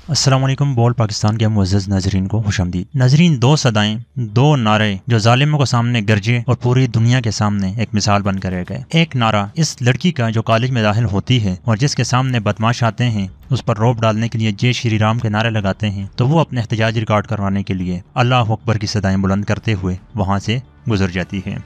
अस्सलाम वालेकुम। बोल पाकिस्तान के मुअज़्ज़ज़ नाज़रीन को खुशामदीद। नाज़रीन, दो सदाएं, दो नारे जो जालिमों को सामने गरजे और पूरी दुनिया के सामने एक मिसाल बनकर रह गए। एक नारा इस लड़की का जो कॉलेज में दाखिल होती है और जिसके सामने बदमाश आते हैं उस पर रौब डालने के लिए जय श्री राम के नारे लगाते हैं, तो वो अपने एहतजाज रिकॉर्ड करवाने के लिए अल्लाह अकबर की सदाएं बुलंद करते हुए वहाँ से गुजर जाती है।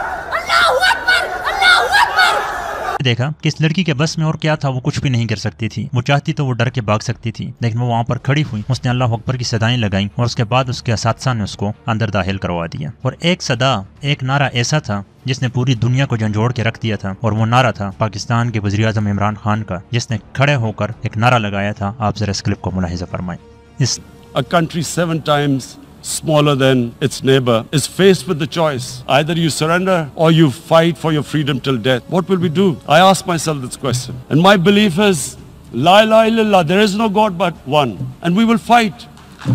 देखा कि इस लड़की के बस में और क्या था, वो कुछ भी नहीं कर सकती थी। वो चाहती तो वो डर के भाग सकती थी, लेकिन वो वहाँ पर खड़ी हुई, उसने अल्लाह अकबर की सदाएं लगाई और उसके बाद उसके असातिज़ा ने उसको अंदर दाखिल करवा दिया। और एक सदा, एक नारा ऐसा था जिसने पूरी दुनिया को झंझोड़ के रख दिया था, और वो नारा था पाकिस्तान के वज़ीर आज़म इमरान खान का, जिसने खड़े होकर एक नारा लगाया था। आप जरा इस क्लिप को मुलाहिज़ा फरमाएं। A country 7 times smaller than its neighbor is faced with the choice. Either you surrender or you fight for your freedom till death. What will we do? I ask myself this question. And my belief is, La ilaha illallah, there is no God but one. And we will fight.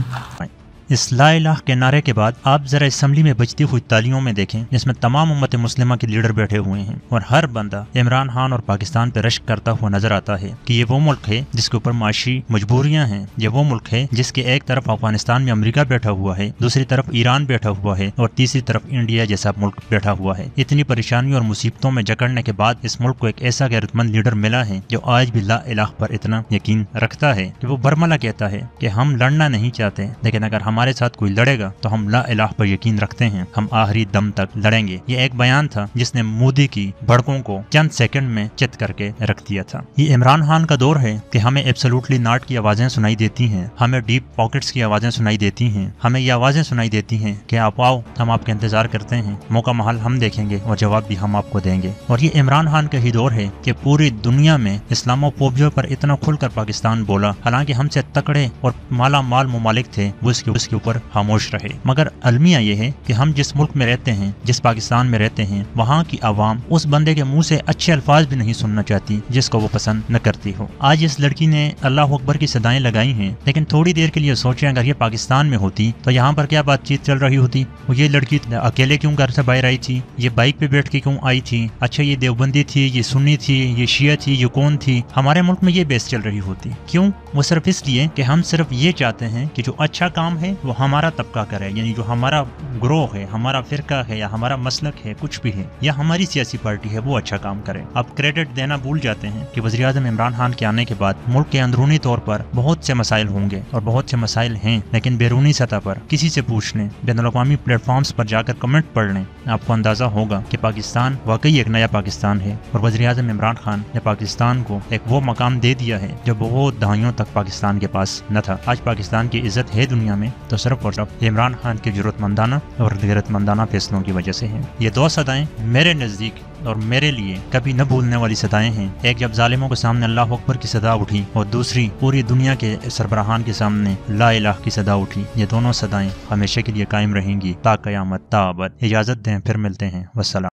इस ला इलाह के नारे के बाद आप जरा assembly में बजती हुई तालियों में देखें, जिसमें तमाम उम्मत मुस्लिमा के लीडर बैठे हुए हैं और हर बंदा इमरान खान और पाकिस्तान पर रश्क करता हुआ नजर आता है कि ये वो मुल्क है जिसके ऊपर माशी मजबूरियां हैं। ये वो मुल्क है जिसके एक तरफ अफगानिस्तान में अमेरिका बैठा हुआ है, दूसरी तरफ ईरान बैठा हुआ है और तीसरी तरफ इंडिया जैसा मुल्क बैठा हुआ है। इतनी परेशानियों और मुसीबतों में जकड़ने के बाद इस मुल्क को एक ऐसा गैरतमंद लीडर मिला है जो आज भी ला इलाह पर इतना यकीन रखता है कि वो बरमला कहता है कि हम लड़ना नहीं चाहते, लेकिन अगर हमारे साथ कोई लड़ेगा तो हम ला इलाह पर यकीन रखते हैं, हम आखिरी दम तक लड़ेंगे। ये एक बयान था जिसने मोदी की भड़कों को चंद सेकंड में चित करके रख दिया था। ये इमरान खान का दौर है कि हमें एब्सोल्युटली नॉट की आवाजें सुनाई देती हैं, हमें डीप पॉकेट्स की आवाजें सुनाई देती हैं, हमें ये आवाजें सुनाई देती हैं कि आप आओ, हम आपका इंतजार करते हैं, मौका महल हम देखेंगे और जवाब भी हम आपको देंगे। और ये इमरान खान का ही दौर है कि पूरी दुनिया में इस्लामोफोबिया पर इतना खुलकर पाकिस्तान बोला, हालांकि हमसे तकड़े और माला माल ममालिक थे वो इसके ऊपर खामोश रहे। मगर अलमिया ये है कि हम जिस मुल्क में रहते हैं, जिस पाकिस्तान में रहते हैं, वहाँ की आवाम उस बंदे के मुंह से अच्छे अल्फाज भी नहीं सुनना चाहती जिसको वो पसंद न करती हो। आज इस लड़की ने अल्लाह अकबर की सदाएं लगाई हैं, लेकिन थोड़ी देर के लिए सोचें अगर ये पाकिस्तान में होती तो यहाँ पर क्या बातचीत चल रही होती। ये लड़की अकेले क्यों घर से बाहर आई थी, ये बाइक पे बैठ के क्यों आई थी, अच्छा ये देवबंदी थी, ये सुन्नी थी, ये शिया थी, ये कौन थी। हमारे मुल्क में ये बेस चल रही होती। क्यों? वो सिर्फ इसलिए कि हम सिर्फ ये चाहते हैं कि जो अच्छा काम है वो हमारा तबका करे, यानी जो हमारा ग्रोह है, हमारा फिरका है या हमारा मसलक है, कुछ भी है, या हमारी सियासी पार्टी है, वो अच्छा काम करे। अब क्रेडिट देना भूल जाते हैं कि वज़ीर आज़म इमरान खान के आने के बाद मुल्क के अंदरूनी तौर पर बहुत से मसाइल होंगे और बहुत से मसाइल हैं, लेकिन बैरूनी सतह पर किसी से पूछ लें, बैनुल-अक़वामी प्लेटफॉर्म्स पर जाकर कमेंट पढ़ लें, आपको अंदाजा होगा कि पाकिस्तान वाकई एक नया पाकिस्तान है और वज़ीर आज़म इमरान खान ने पाकिस्तान को एक वो मकाम दे दिया है जो बहुत दहाइयों तक पाकिस्तान के पास न था। आज पाकिस्तान की इज्जत है दुनिया में तो सिर्फ और सिर्फ इमरान खान के जरूरतमंदाना और गैरतमंदाना फैसलों की वजह से हैं। ये दो सदाएं मेरे नज़दीक और मेरे लिए कभी न भूलने वाली सदाएं हैं। एक जब जालिमों के सामने अल्लाह अकबर की सदा उठी और दूसरी पूरी दुनिया के सरबराहान के सामने ला इलाह की सदा उठी। ये दोनों सदाएं हमेशा के लिए कायम रहेंगी ता क़यामत ता अबद। इजाज़त दें, फिर मिलते हैं। वस्सलाम।